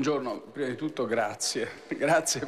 buongiorno. Prima di tutto grazie. Grazie.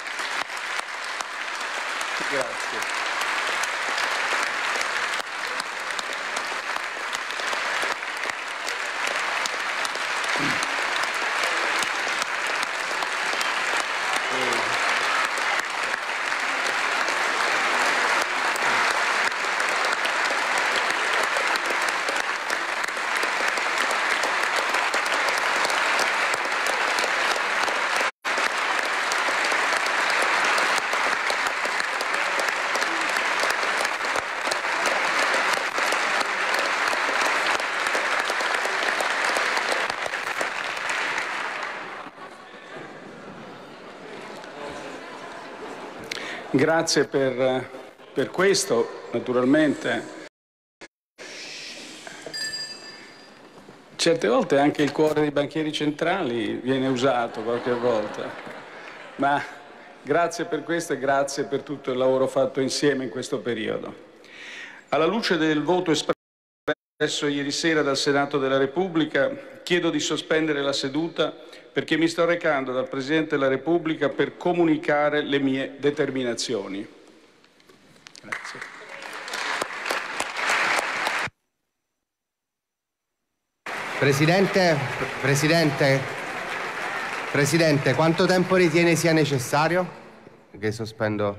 Grazie per questo, naturalmente. Certe volte anche il cuore dei banchieri centrali viene usato qualche volta, ma grazie per questo e grazie per tutto il lavoro fatto insieme in questo periodo. Alla luce del voto espresso ieri sera dal Senato della Repubblica, chiedo di sospendere la seduta perché mi sto recando dal Presidente della Repubblica per comunicare le mie determinazioni. Grazie. Presidente, quanto tempo ritiene sia necessario? Che sospendo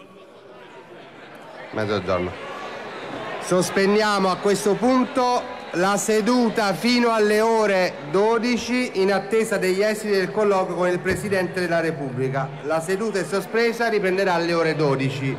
mezzogiorno. Sospendiamo a questo punto la seduta fino alle ore 12 in attesa degli esiti del colloquio con il Presidente della Repubblica. La seduta è sospesa, riprenderà alle ore 12.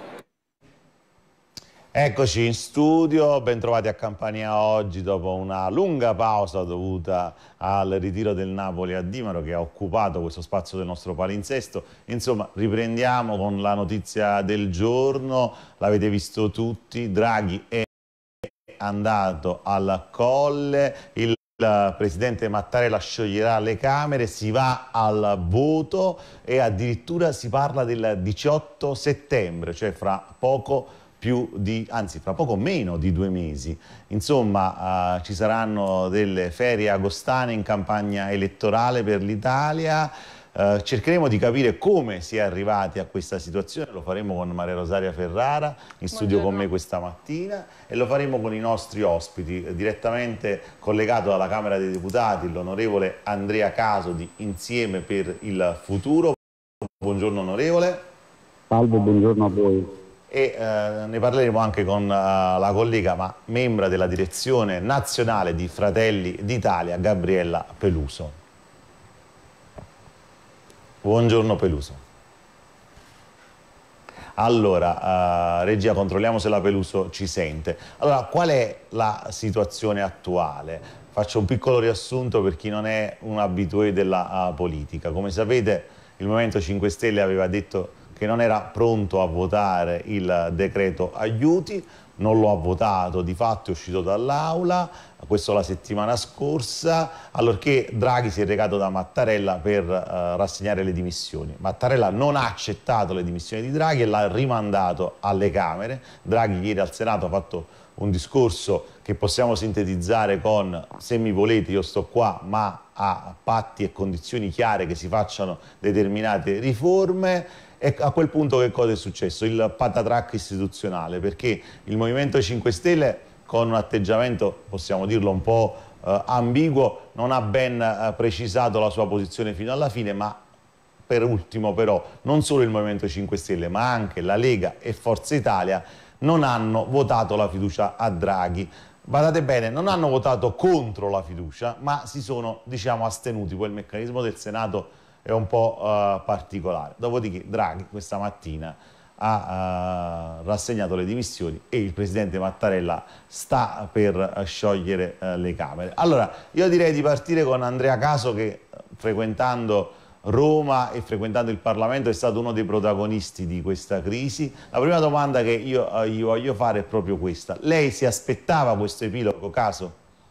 Eccoci in studio, ben trovati a Campania oggi dopo una lunga pausa dovuta al ritiro del Napoli a Dimaro che ha occupato questo spazio del nostro palinsesto. Insomma, riprendiamo con la notizia del giorno, l'avete visto tutti, Draghi è andato al Colle, il Presidente Mattarella scioglierà le Camere, si va al voto e addirittura si parla del 18 settembre, cioè fra poco fra poco meno di 2 mesi. Insomma, ci saranno delle ferie agostane in campagna elettorale per l'Italia. Cercheremo di capire come si è arrivati a questa situazione, lo faremo con Maria Rosaria Ferrara in studio con me questa mattina e lo faremo con i nostri ospiti, direttamente collegato dalla Camera dei Deputati, l'onorevole Andrea Caso di Insieme per il Futuro. Buongiorno onorevole. Salve, buongiorno a voi. E ne parleremo anche con la collega ma membra della direzione nazionale di Fratelli d'Italia, Gabriella Peluso. Buongiorno Peluso. Allora, regia, controlliamo se la Peluso ci sente. Allora, qual è la situazione attuale? Faccio un piccolo riassunto per chi non è un abitué della politica. Come sapete, il Movimento 5 Stelle aveva detto che non era pronto a votare il decreto aiuti, non lo ha votato, di fatto è uscito dall'Aula, questo la settimana scorsa, allorché Draghi si è recato da Mattarella per rassegnare le dimissioni. Mattarella non ha accettato le dimissioni di Draghi e l'ha rimandato alle Camere. Draghi ieri al Senato ha fatto un discorso che possiamo sintetizzare con: se mi volete io sto qua, ma a patti e condizioni chiare che si facciano determinate riforme. E a quel punto che cosa è successo? Il patatrac istituzionale, perché il Movimento 5 Stelle, con un atteggiamento, possiamo dirlo, un po' ambiguo, non ha ben precisato la sua posizione fino alla fine, ma per ultimo però non solo il Movimento 5 Stelle, ma anche la Lega e Forza Italia non hanno votato la fiducia a Draghi. Badate bene, non hanno votato contro la fiducia, ma si sono, diciamo, astenuti. Poi il meccanismo del Senato è un po' particolare. Dopodiché Draghi questa mattina ha rassegnato le dimissioni e il Presidente Mattarella sta per sciogliere le Camere. Allora, io direi di partire con Andrea Caso che, frequentando Roma e frequentando il Parlamento, è stato uno dei protagonisti di questa crisi. La prima domanda che io gli voglio fare è proprio questa. Lei si aspettava questo epilogo, Caso?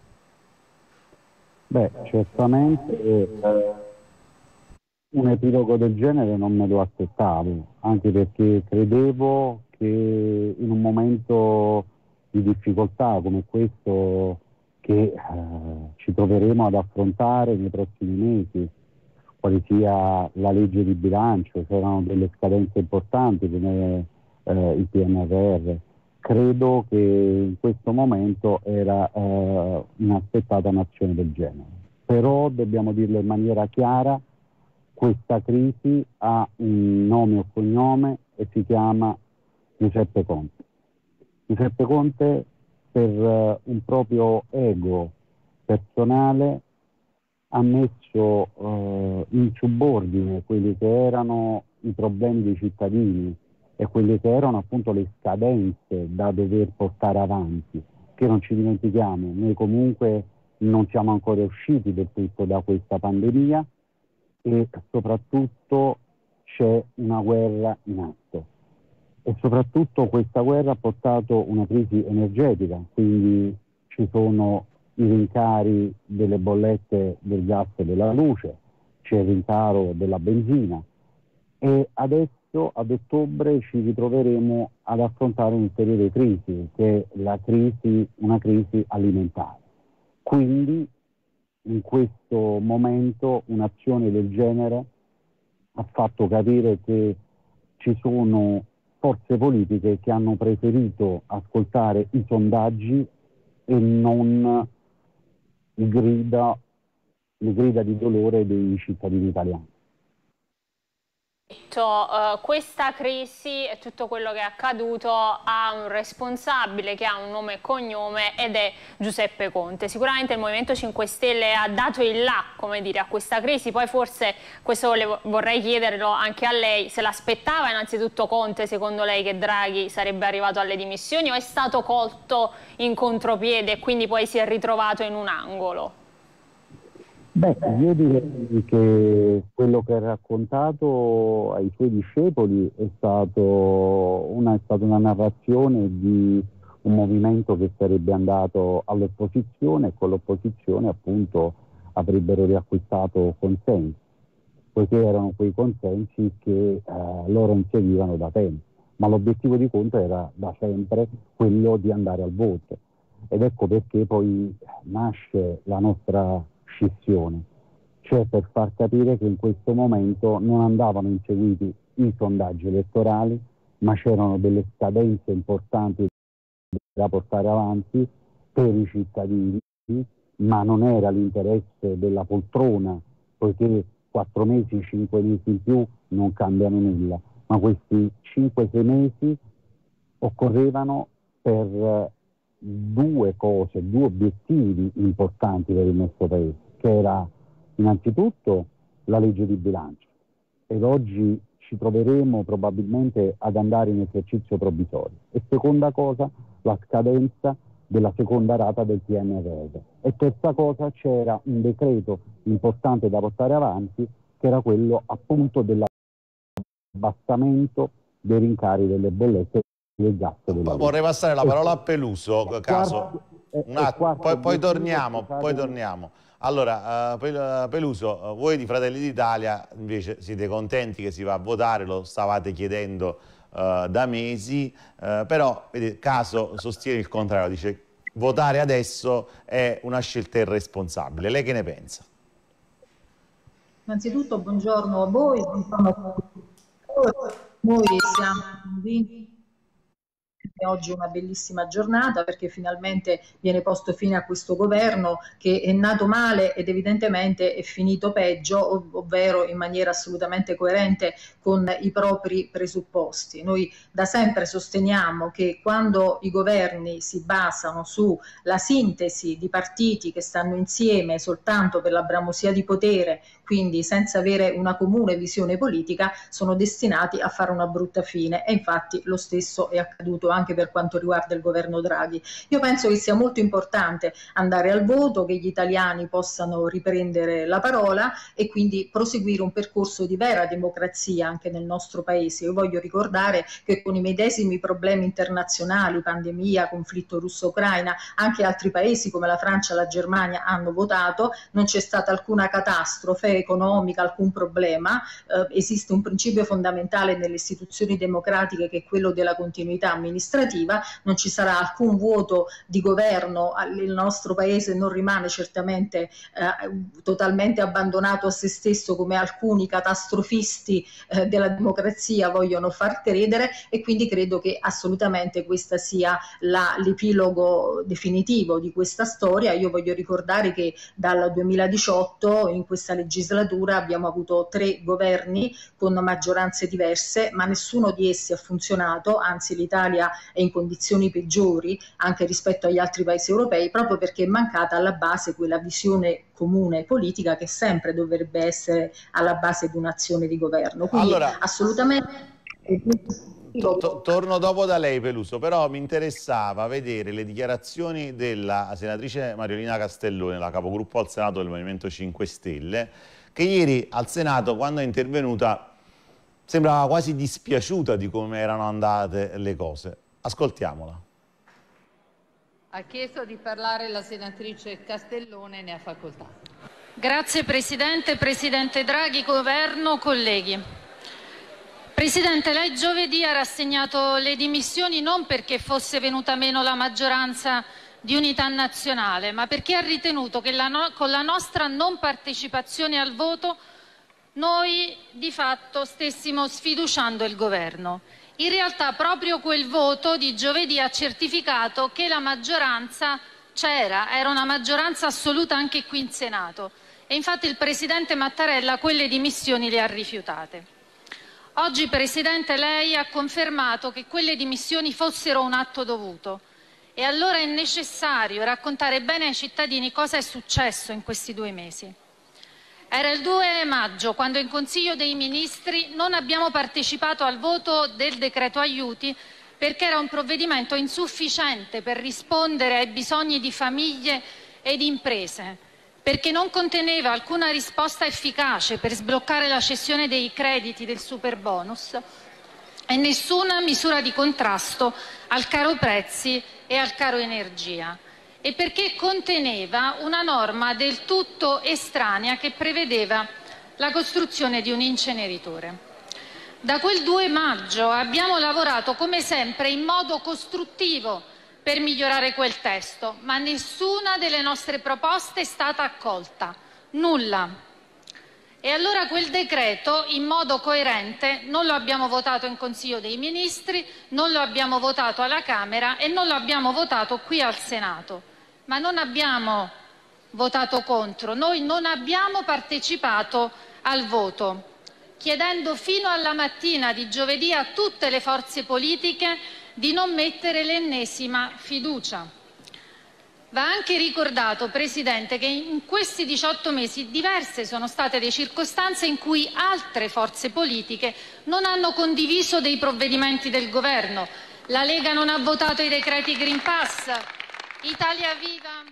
Beh, certamente un epilogo del genere non me lo aspettavo, anche perché credevo che in un momento di difficoltà come questo che ci troveremo ad affrontare nei prossimi mesi, quale sia la legge di bilancio, c'erano delle scadenze importanti come il PNRR. Credo che in questo momento era inaspettata un'azione del genere. Però dobbiamo dirlo in maniera chiara, questa crisi ha un nome o cognome e si chiama Giuseppe Conte. Giuseppe Conte, per un proprio ego personale, ha messo in subordine quelli che erano i problemi dei cittadini e quelle che erano appunto le scadenze da dover portare avanti, che non ci dimentichiamo, noi comunque non siamo ancora usciti del tutto da questa pandemia e soprattutto c'è una guerra in atto e soprattutto questa guerra ha portato una crisi energetica, quindi ci sono i rincari delle bollette del gas e della luce, c'è il rincaro della benzina e adesso ad ottobre ci ritroveremo ad affrontare un'ulteriore crisi, che è una crisi alimentare. Quindi in questo momento un'azione del genere ha fatto capire che ci sono forze politiche che hanno preferito ascoltare i sondaggi e non le grida di dolore dei cittadini italiani. Questa crisi e tutto quello che è accaduto ha un responsabile che ha un nome e cognome ed è Giuseppe Conte. Sicuramente il Movimento 5 Stelle ha dato il là, come dire, a questa crisi, poi forse questo vorrei chiederlo anche a lei, se l'aspettava innanzitutto Conte, secondo lei, che Draghi sarebbe arrivato alle dimissioni, o è stato colto in contropiede e quindi poi si è ritrovato in un angolo? Beh, io direi che quello che ha raccontato ai suoi discepoli è stata una narrazione di un movimento che sarebbe andato all'opposizione e con l'opposizione appunto avrebbero riacquistato consensi, poiché erano quei consensi che loro inseguivano da tempo, ma l'obiettivo di Conte era da sempre quello di andare al voto ed ecco perché poi nasce la nostra scissione, cioè per far capire che in questo momento non andavano inseguiti i sondaggi elettorali, ma c'erano delle scadenze importanti da portare avanti per i cittadini, ma non era l'interesse della poltrona, poiché 4 mesi, 5 mesi in più non cambiano nulla, ma questi 5-6 mesi occorrevano per due obiettivi importanti per il nostro Paese, che era innanzitutto la legge di bilancio ed oggi ci troveremo probabilmente ad andare in esercizio provvisorio e seconda cosa la scadenza della seconda rata del PNRR e terza cosa c'era un decreto importante da portare avanti che era quello appunto dell'abbassamento dei rincari delle bollette del gas. Vorrei passare la parola a Peluso, poi torniamo. Allora, Peluso, voi di Fratelli d'Italia invece siete contenti che si va a votare, lo stavate chiedendo da mesi, però vedi, Caso sostiene il contrario, dice votare adesso è una scelta irresponsabile. Lei che ne pensa? Innanzitutto buongiorno a voi, buongiorno a tutti. Noi siamo convinti oggi è una bellissima giornata perché finalmente viene posto fine a questo governo che è nato male ed evidentemente è finito peggio, ovvero in maniera assolutamente coerente con i propri presupposti. Noi da sempre sosteniamo che quando i governi si basano sulla sintesi di partiti che stanno insieme soltanto per la bramosia di potere, quindi senza avere una comune visione politica, sono destinati a fare una brutta fine e infatti lo stesso è accaduto anche per quanto riguarda il governo Draghi. Io penso che sia molto importante andare al voto, che gli italiani possano riprendere la parola e quindi proseguire un percorso di vera democrazia anche nel nostro paese. Io voglio ricordare che con i medesimi problemi internazionali, pandemia, conflitto russo-ucraina, anche altri paesi come la Francia e la Germania hanno votato, non c'è stata alcuna catastrofe economica, alcun problema. Esiste un principio fondamentale nelle istituzioni democratiche che è quello della continuità amministrativa, non ci sarà alcun vuoto di governo, il nostro paese non rimane certamente totalmente abbandonato a se stesso come alcuni catastrofisti della democrazia vogliono far credere, e quindi credo che assolutamente questa sia l'epilogo definitivo di questa storia. Io voglio ricordare che dal 2018 in questa legislatura abbiamo avuto 3 governi con maggioranze diverse, ma nessuno di essi ha funzionato, anzi l'Italia è in condizioni peggiori anche rispetto agli altri paesi europei, proprio perché è mancata alla base quella visione comune politica che sempre dovrebbe essere alla base di un'azione di governo. Quindi allora, assolutamente... Torno dopo da lei, Peluso, però mi interessava vedere le dichiarazioni della senatrice Mariolina Castellone, la capogruppo al Senato del Movimento 5 Stelle, che ieri al Senato, quando è intervenuta, sembrava quasi dispiaciuta di come erano andate le cose. Ascoltiamola. Ha chiesto di parlare la senatrice Castellone, ne ha facoltà. Grazie Presidente, Presidente Draghi, Governo, colleghi. Presidente, lei giovedì ha rassegnato le dimissioni non perché fosse venuta meno la maggioranza di unità nazionale, ma perché ha ritenuto che con la nostra non partecipazione al voto noi di fatto stessimo sfiduciando il governo. In realtà proprio quel voto di giovedì ha certificato che la maggioranza c'era, era una maggioranza assoluta anche qui in Senato, e infatti il Presidente Mattarella quelle dimissioni le ha rifiutate. Oggi, Presidente, lei ha confermato che quelle dimissioni fossero un atto dovuto, e allora è necessario raccontare bene ai cittadini cosa è successo in questi 2 mesi. Era il 2 maggio quando in Consiglio dei Ministri non abbiamo partecipato al voto del decreto aiuti perché era un provvedimento insufficiente per rispondere ai bisogni di famiglie e di imprese, perché non conteneva alcuna risposta efficace per sbloccare la cessione dei crediti del superbonus e nessuna misura di contrasto al caro prezzi e al caro energia, e perché conteneva una norma del tutto estranea che prevedeva la costruzione di un inceneritore. Da quel 2 maggio abbiamo lavorato come sempre in modo costruttivo per migliorare quel testo, ma nessuna delle nostre proposte è stata accolta, nulla. E allora quel decreto, in modo coerente, non lo abbiamo votato in Consiglio dei Ministri, non lo abbiamo votato alla Camera e non lo abbiamo votato qui al Senato. Ma non abbiamo votato contro, noi non abbiamo partecipato al voto, chiedendo fino alla mattina di giovedì a tutte le forze politiche di non mettere l'ennesima fiducia. Va anche ricordato, Presidente, che in questi 18 mesi diverse sono state le circostanze in cui altre forze politiche non hanno condiviso dei provvedimenti del Governo. La Lega non ha votato i decreti Green Pass, Italia Viva...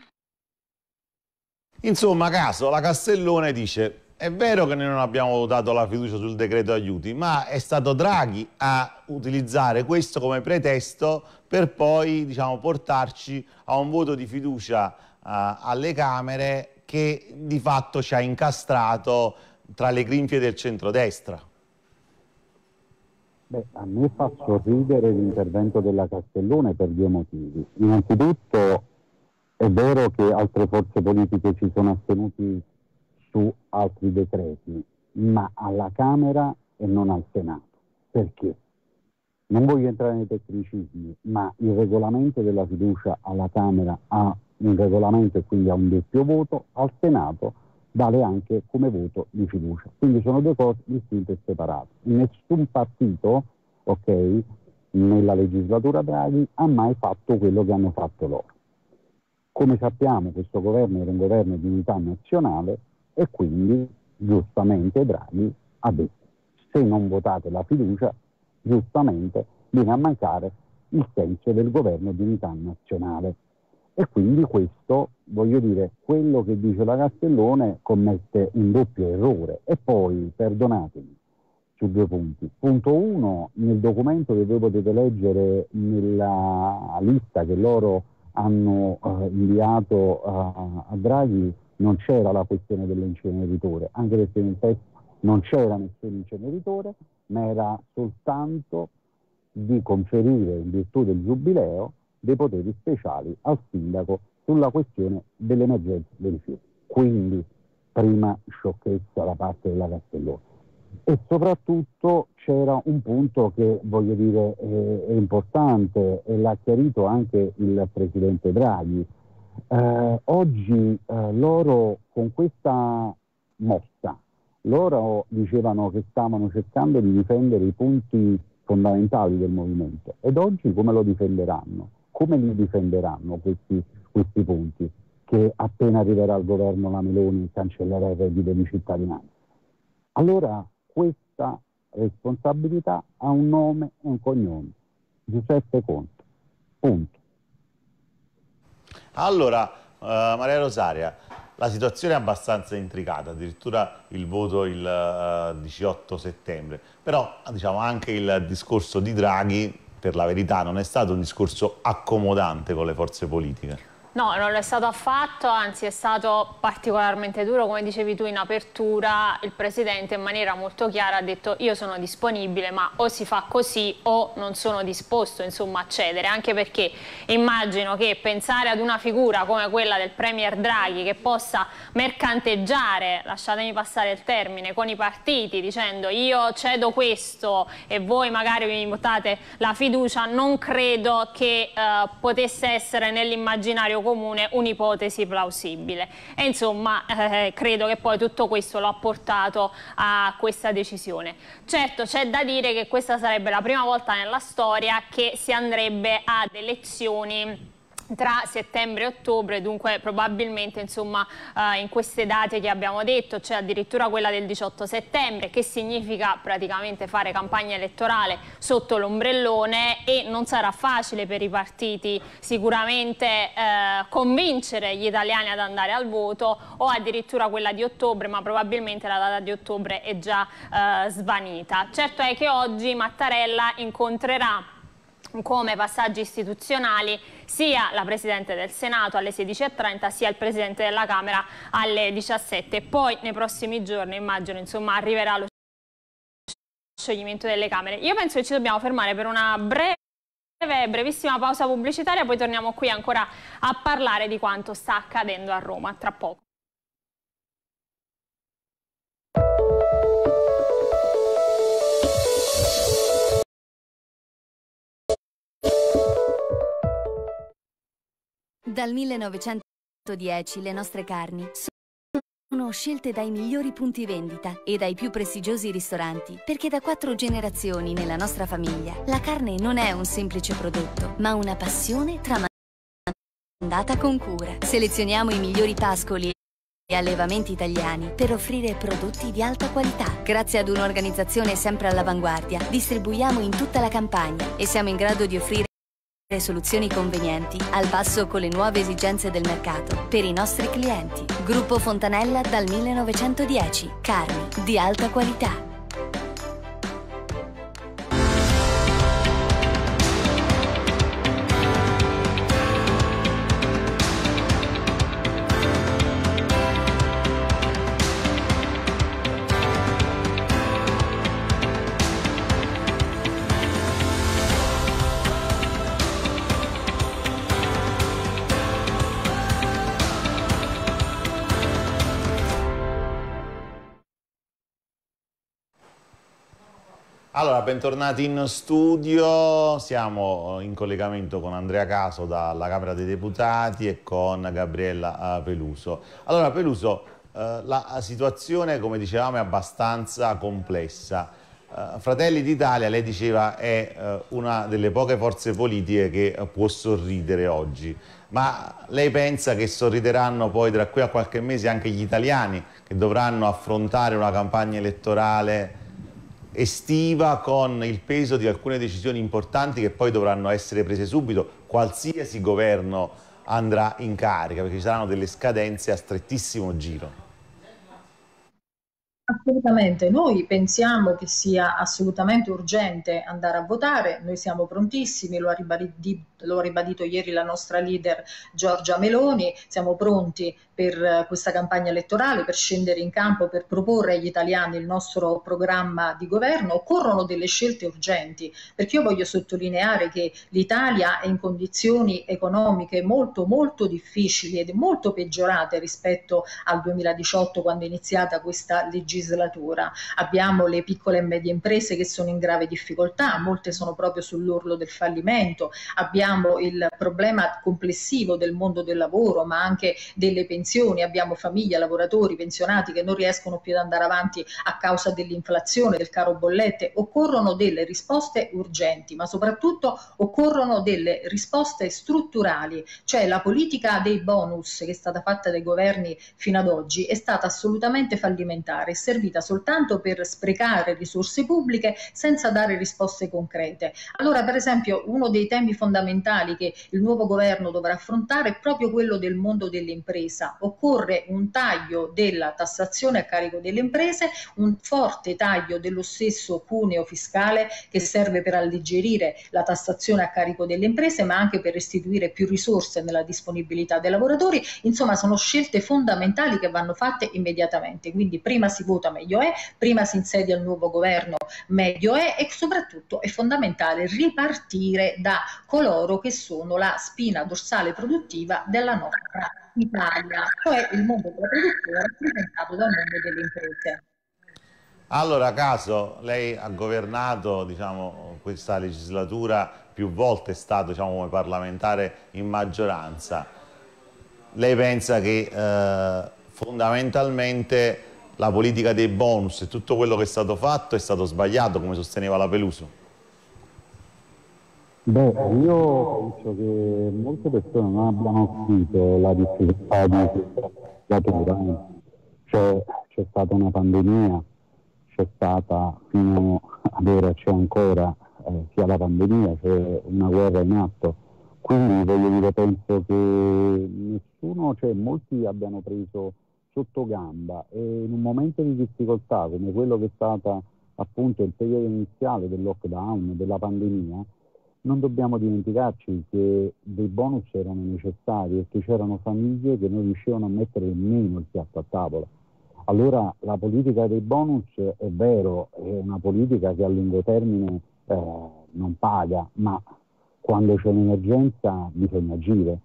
Insomma, caso, la Castellone dice: è vero che noi non abbiamo dato la fiducia sul decreto aiuti, ma è stato Draghi a utilizzare questo come pretesto per poi, diciamo, portarci a un voto di fiducia alle Camere che di fatto ci ha incastrato tra le grinfie del centrodestra. Beh, a me fa sorridere l'intervento della Castellone per 2 motivi. Innanzitutto è vero che altre forze politiche ci sono astenuti su altri decreti, ma alla Camera e non al Senato. Perché? Non voglio entrare nei tecnicismi, ma il regolamento della fiducia alla Camera ha un regolamento e quindi ha un doppio voto, al Senato vale anche come voto di fiducia. Quindi sono 2 cose distinte e separate. Nessun partito, ok, nella legislatura Draghi ha mai fatto quello che hanno fatto loro. Come sappiamo, questo governo era un governo di unità nazionale e quindi giustamente Draghi ha detto: se non votate la fiducia, giustamente viene a mancare il senso del governo di unità nazionale. E quindi questo, voglio dire, quello che dice la Castellone commette un doppio errore. E poi, perdonatemi, su 2 punti. Punto 1, nel documento che voi potete leggere nella lista che loro hanno inviato a Draghi non c'era la questione dell'inceneritore, anche perché nel testo non c'era nessun inceneritore, ma era soltanto di conferire, in virtù del giubileo, dei poteri speciali al sindaco sulla questione dell'emergenza dei rifiuti. Quindi, prima sciocchezza da parte della Castellone. E soprattutto c'era un punto che, voglio dire, è importante e l'ha chiarito anche il Presidente Draghi. Oggi loro con questa mossa, loro dicevano che stavano cercando di difendere i punti fondamentali del movimento, ed oggi come lo difenderanno? Come li difenderanno questi punti che appena arriverà al governo la Meloni cancellerà il reddito di cittadinanza? Allora questa responsabilità ha un nome e un cognome: Giuseppe Conte. Punto. Allora, Maria Rosaria, la situazione è abbastanza intricata, addirittura il voto il 18 settembre, però diciamo anche il discorso di Draghi, per la verità, non è stato un discorso accomodante con le forze politiche. No, non lo è stato affatto, anzi è stato particolarmente duro, come dicevi tu in apertura. Il Presidente in maniera molto chiara ha detto: io sono disponibile, ma o si fa così o non sono disposto, insomma, a cedere, anche perché immagino che pensare ad una figura come quella del Premier Draghi che possa mercanteggiare, lasciatemi passare il termine, con i partiti dicendo io cedo questo e voi magari mi votate la fiducia, non credo che potesse essere nell'immaginario comune un'ipotesi plausibile, e insomma credo che poi tutto questo lo ha portato a questa decisione. Certo, c'è da dire che questa sarebbe la prima volta nella storia che si andrebbe ad elezioni tra settembre e ottobre, dunque probabilmente insomma in queste date che abbiamo detto, c'è addirittura quella del 18 settembre, che significa praticamente fare campagna elettorale sotto l'ombrellone, e non sarà facile per i partiti sicuramente convincere gli italiani ad andare al voto, o addirittura quella di ottobre, ma probabilmente la data di ottobre è già svanita. Certo è che oggi Mattarella incontrerà come passaggi istituzionali sia la Presidente del Senato alle 16:30 sia il Presidente della Camera alle 17. Poi nei prossimi giorni, immagino, insomma, arriverà lo scioglimento delle Camere. Io penso che ci dobbiamo fermare per una brevissima pausa pubblicitaria, poi torniamo qui ancora a parlare di quanto sta accadendo a Roma. Tra poco. Dal 1910 le nostre carni sono scelte dai migliori punti vendita e dai più prestigiosi ristoranti, perché da 4 generazioni nella nostra famiglia la carne non è un semplice prodotto, ma una passione tramandata con cura. Selezioniamo i migliori pascoli e allevamenti italiani per offrire prodotti di alta qualità. Grazie ad un'organizzazione sempre all'avanguardia, distribuiamo in tutta la Campania e siamo in grado di offrire soluzioni convenienti, al passo con le nuove esigenze del mercato, per i nostri clienti. Gruppo Fontanella dal 1910. Carni di alta qualità. Allora, bentornati in studio, siamo in collegamento con Andrea Caso dalla Camera dei Deputati e con Gabriella Peluso. Allora Peluso, la situazione, come dicevamo, è abbastanza complessa. Fratelli d'Italia, lei diceva, è una delle poche forze politiche che può sorridere oggi, ma lei pensa che sorrideranno poi tra qui a qualche mese anche gli italiani che dovranno affrontare una campagna elettorale estiva con il peso di alcune decisioni importanti che poi dovranno essere prese subito, qualsiasi governo andrà in carica, perché ci saranno delle scadenze a strettissimo giro? Assolutamente, noi pensiamo che sia assolutamente urgente andare a votare, noi siamo prontissimi, lo ha lo ha ribadito ieri la nostra leader Giorgia Meloni, siamo pronti per questa campagna elettorale, per scendere in campo, per proporre agli italiani il nostro programma di governo. Occorrono delle scelte urgenti, perché io voglio sottolineare che l'Italia è in condizioni economiche molto molto difficili ed molto peggiorate rispetto al 2018, quando è iniziata questa legislatura. Abbiamo le piccole e medie imprese che sono in grave difficoltà, molte sono proprio sull'orlo del fallimento, abbiamo il problema complessivo del mondo del lavoro, ma anche delle pensioni, abbiamo famiglie, lavoratori, pensionati che non riescono più ad andare avanti a causa dell'inflazione, del caro bollette. Occorrono delle risposte urgenti, ma soprattutto occorrono delle risposte strutturali, cioè la politica dei bonus che è stata fatta dai governi fino ad oggi è stata assolutamente fallimentare, è servita soltanto per sprecare risorse pubbliche senza dare risposte concrete. Allora, per esempio, uno dei temi fondamentali che il nuovo governo dovrà affrontare è proprio quello del mondo dell'impresa. Occorre un taglio della tassazione a carico delle imprese, un forte taglio dello stesso cuneo fiscale che serve per alleggerire la tassazione a carico delle imprese, ma anche per restituire più risorse nella disponibilità dei lavoratori. Insomma, sono scelte fondamentali che vanno fatte immediatamente. Quindi prima si vota meglio è, prima si insedia il nuovo governo meglio è, e soprattutto è fondamentale ripartire da coloro che sono la spina dorsale produttiva della nostra Italia, cioè il mondo della produzione rappresentato dal mondo delle imprese. Allora, Caso, lei ha governato, diciamo, questa legislatura più volte, è stato, diciamo, come parlamentare in maggioranza. Lei pensa che fondamentalmente la politica dei bonus e tutto quello che è stato fatto è stato sbagliato, come sosteneva la Peluso? Beh, io penso che molte persone non abbiano capito la difficoltà di questa legislatura. C'è stata una pandemia, c'è stata, fino ad ora c'è ancora sia la pandemia, c'è una guerra in atto. Quindi voglio dire, penso che nessuno, cioè molti abbiano preso sotto gamba, e in un momento di difficoltà come quello che è stata appunto il periodo iniziale del lockdown, della pandemia, non dobbiamo dimenticarci che dei bonus erano necessari e che c'erano famiglie che non riuscivano a mettere nemmeno il piatto a tavola. Allora la politica dei bonus, è vero, è una politica che a lungo termine non paga, ma quando c'è un'emergenza bisogna agire.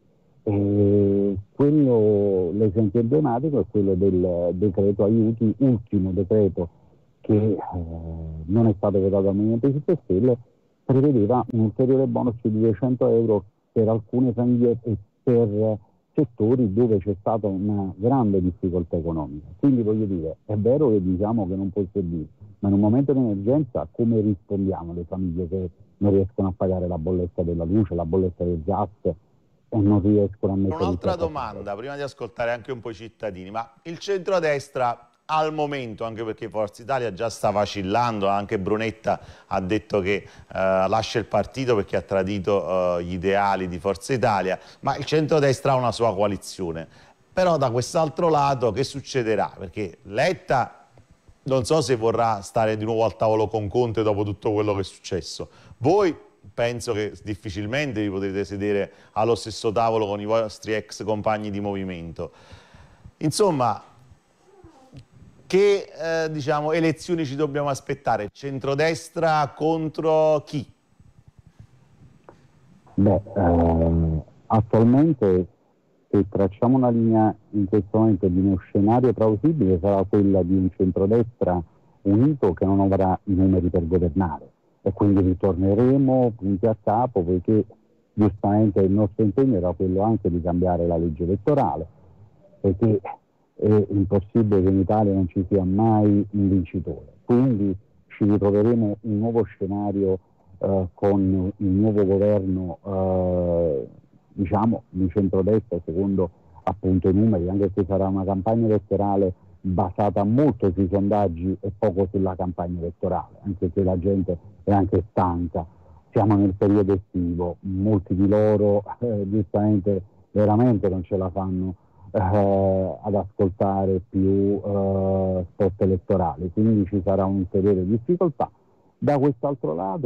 L'esempio emblematico è quello del decreto aiuti, ultimo decreto che non è stato votato dal Movimento 5 Stelle, prevedeva un ulteriore bonus di 200 euro per alcune famiglie e per settori dove c'è stata una grande difficoltà economica. Quindi voglio dire, è vero che diciamo che non può servire, ma in un momento di emergenza come rispondiamo alle famiglie che non riescono a pagare la bolletta della luce, la bolletta del gas e non riescono a mettere... Un'altra domanda, prima di ascoltare anche un po' i cittadini, ma il centrodestra al momento, anche perché Forza Italia già sta vacillando, anche Brunetta ha detto che lascia il partito perché ha tradito gli ideali di Forza Italia, ma il centrodestra ha una sua coalizione. Però da quest'altro lato che succederà? Perché Letta non so se vorrà stare di nuovo al tavolo con Conte dopo tutto quello che è successo. Voi penso che difficilmente vi potrete sedere allo stesso tavolo con i vostri ex compagni di movimento. Insomma, che diciamo, elezioni ci dobbiamo aspettare? Centrodestra contro chi? Beh, attualmente se tracciamo una linea in questo momento di uno scenario plausibile sarà quella di un centrodestra unito che non avrà i numeri per governare, e quindi ritorneremo punti a capo, poiché giustamente il nostro impegno era quello anche di cambiare la legge elettorale, perché è impossibile che in Italia non ci sia mai un vincitore. Quindi ci ritroveremo un nuovo scenario con il nuovo governo diciamo di centrodestra secondo appunto i numeri, anche se sarà una campagna elettorale basata molto sui sondaggi e poco sulla campagna elettorale, anche se la gente è anche stanca. Siamo nel periodo estivo, molti di loro giustamente veramente non ce la fanno ad ascoltare più spot elettorali, quindi ci sarà un'ulteriore difficoltà. Da quest'altro lato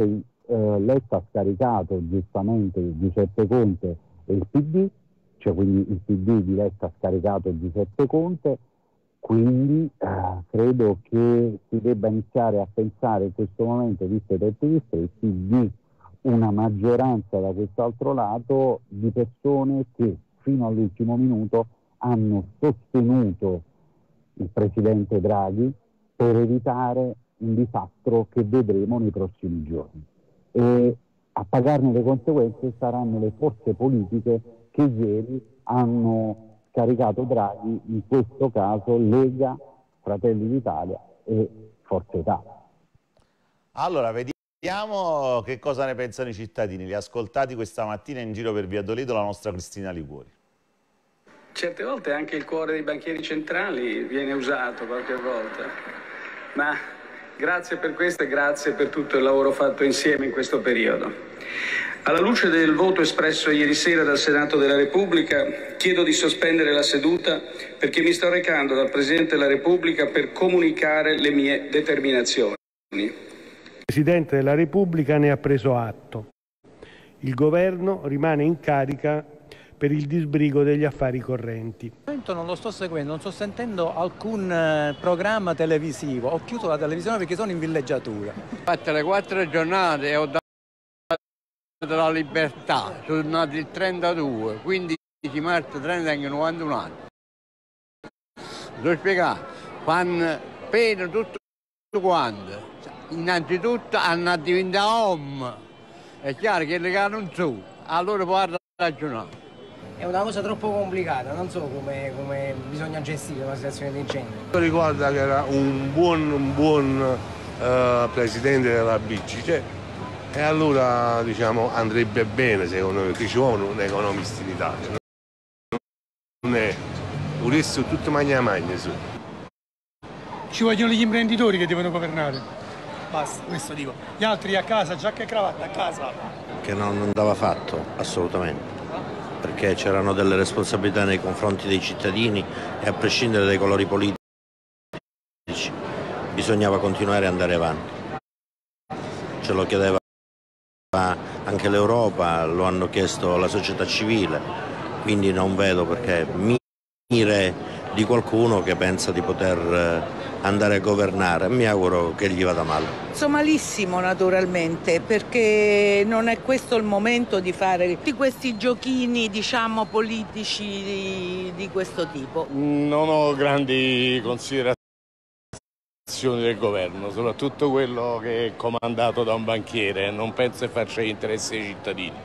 Letta ha scaricato giustamente Giuseppe Conte e il PD, cioè quindi il PD di Letta ha scaricato Giuseppe Conte, quindi credo che si debba iniziare a pensare in questo momento, visto i tempi ristretti, di una maggioranza da quest'altro lato di persone che fino all'ultimo minuto hanno sostenuto il presidente Draghi per evitare un disastro che vedremo nei prossimi giorni. E a pagarne le conseguenze saranno le forze politiche che ieri hanno caricato Draghi, in questo caso Lega, Fratelli d'Italia e Forza Italia. Allora, vediamo che cosa ne pensano i cittadini. Li ha ascoltati questa mattina in giro per Via Toledo la nostra Cristina Liguori. Certe volte anche il cuore dei banchieri centrali viene usato qualche volta, ma grazie per questo e grazie per tutto il lavoro fatto insieme in questo periodo. Alla luce del voto espresso ieri sera dal Senato della Repubblica, chiedo di sospendere la seduta perché mi sto recando dal Presidente della Repubblica per comunicare le mie determinazioni. Il Presidente della Repubblica ne ha preso atto. Il Governo rimane in carica per il disbrigo degli affari correnti. Non lo sto seguendo, non sto sentendo alcun programma televisivo. Ho chiuso la televisione perché sono in villeggiatura. Ho fatto le 4 giornate e ho dato la libertà, sono nati il 32, 15 marzo 30 anni 91 anni. Devo spiegare, fanno pena tutto quanto. Innanzitutto hanno diventato home, è chiaro che le non so, allora può ragionare. È una cosa troppo complicata, non so come bisogna gestire una situazione del genere. Ricorda che era un buon presidente della BCE e allora diciamo andrebbe bene secondo me, perché ci vuole un economista in Italia. Non è un resto tutto magna su. Ci vogliono gli imprenditori che devono governare. Basta, questo dico. Gli altri a casa, giacca e cravatta a casa. Che non andava fatto, assolutamente. Perché c'erano delle responsabilità nei confronti dei cittadini e a prescindere dai colori politici bisognava continuare ad andare avanti. Ce lo chiedeva anche l'Europa, lo hanno chiesto la società civile, quindi non vedo perché mire di qualcuno che pensa di poter andare a governare. Mi auguro che gli vada male. Malissimo naturalmente, perché non è questo il momento di fare tutti questi giochini, diciamo, politici di questo tipo. Non ho grandi considerazioni del governo, soprattutto quello che è comandato da un banchiere, non penso che faccia gli interessi dei cittadini.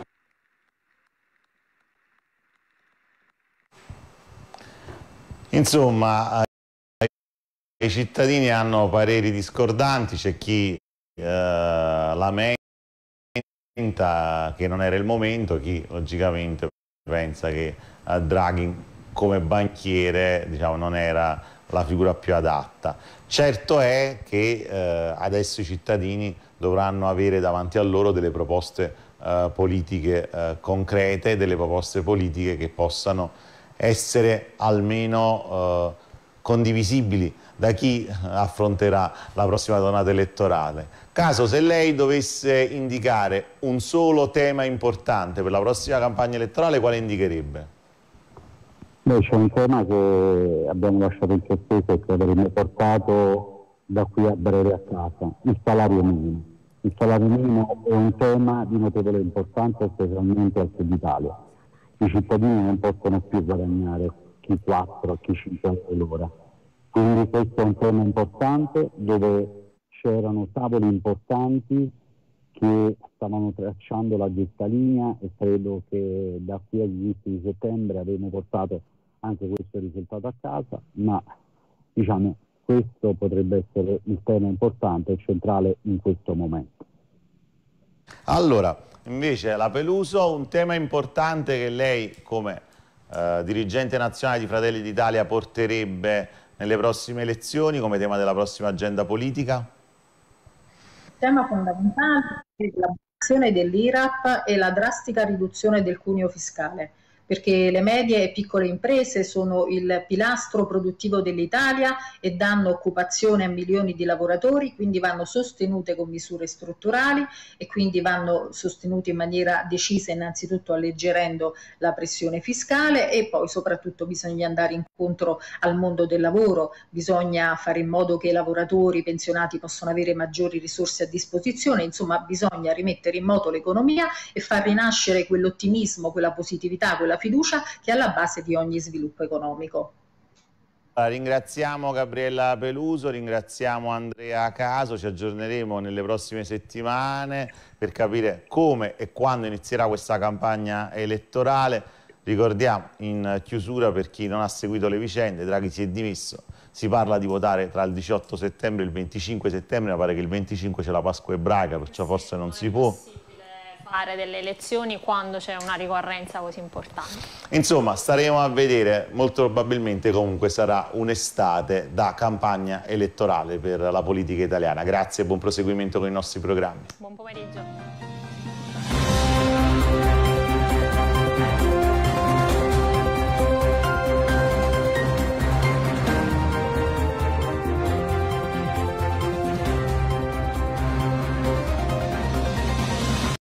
Insomma, i cittadini hanno pareri discordanti, c'è chi lamenta che non era il momento, chi logicamente pensa che Draghi come banchiere, diciamo, non era la figura più adatta. Certo è che adesso i cittadini dovranno avere davanti a loro delle proposte politiche concrete, delle proposte politiche che possano essere almeno condivisibili da chi affronterà la prossima tornata elettorale. Caso, se lei dovesse indicare un solo tema importante per la prossima campagna elettorale, quale indicherebbe? Beh, c'è un tema che abbiamo lasciato in sospeso e che avremmo portato da qui a breve a casa, il salario minimo. Il salario minimo è un tema di notevole importanza, specialmente al Sud Italia. I cittadini non possono più guadagnare chi 4, chi 5 euro l'ora. Quindi questo è un tema importante dove c'erano tavoli importanti che stavano tracciando la giusta linea e credo che da qui agli inizi di settembre avremo portato anche questo risultato a casa, ma diciamo questo potrebbe essere il tema importante e centrale in questo momento. Allora, invece la Peluso, un tema importante che lei come dirigente nazionale di Fratelli d'Italia porterebbe nelle prossime elezioni come tema della prossima agenda politica? Il tema fondamentale è l'abolizione dell'IRAP e la drastica riduzione del cuneo fiscale. perché le medie e piccole imprese sono il pilastro produttivo dell'Italia e danno occupazione a milioni di lavoratori, quindi vanno sostenute con misure strutturali e quindi vanno sostenute in maniera decisa, innanzitutto alleggerendo la pressione fiscale, e poi soprattutto bisogna andare incontro al mondo del lavoro, bisogna fare in modo che i lavoratori, i pensionati possano avere maggiori risorse a disposizione, insomma bisogna rimettere in moto l'economia e far rinascere quell'ottimismo, quella positività, quella fiducia che è alla base di ogni sviluppo economico. Ringraziamo Gabriella Peluso, ringraziamo Andrea Caso, ci aggiorneremo nelle prossime settimane per capire come e quando inizierà questa campagna elettorale. Ricordiamo in chiusura, per chi non ha seguito le vicende, Draghi si è dimesso, si parla di votare tra il 18 settembre e il 25 settembre, ma pare che il 25 c'è la Pasqua ebraica, perciò forse non si può fare delle elezioni quando c'è una ricorrenza così importante. Insomma, staremo a vedere, molto probabilmente comunque sarà un'estate da campagna elettorale per la politica italiana. Grazie e buon proseguimento con i nostri programmi. Buon pomeriggio.